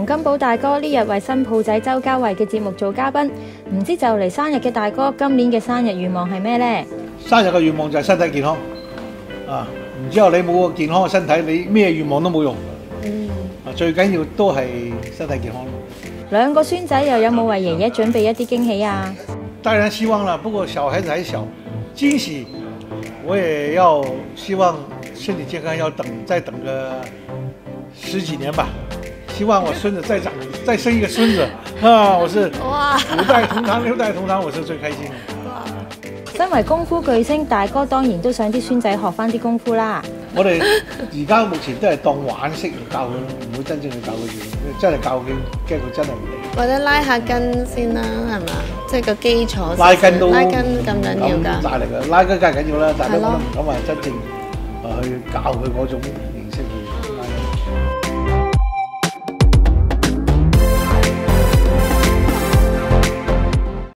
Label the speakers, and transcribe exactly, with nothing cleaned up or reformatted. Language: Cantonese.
Speaker 1: 金寶大哥呢日為新抱仔周家慧嘅節目做嘉賓，唔知就嚟生日嘅大哥，今年嘅生日願望係咩呢？
Speaker 2: 生日嘅願望就係身體健康啊！然之後你冇個健康嘅身體，你咩願望都冇用。嗯，啊最緊要都係身體健康。
Speaker 1: 兩個孫仔又有冇為爺爺準備一啲驚喜啊？
Speaker 2: 當然希望啦，不過小孩子還小，驚喜我也要希望身體健康，要等再等個十幾年吧。希望我孫子再長，再生一個孫子啊！我是哇，五代同堂，六代同堂，我是最開心嘅。
Speaker 1: 身為功夫巨星，大哥當然都想啲孫仔學翻啲功夫啦。
Speaker 2: 我哋而家目前都係當玩識嚟教佢，唔會真正去教佢嘢。真係教佢，驚佢真係唔理。
Speaker 3: 或者拉下筋先啦，係嘛？即係個基礎。
Speaker 2: 拉筋都
Speaker 3: 拉筋咁緊要㗎。
Speaker 2: 咁大力㗎，拉筋梗係緊要啦，但係都可能唔敢話真正去教佢嗰種。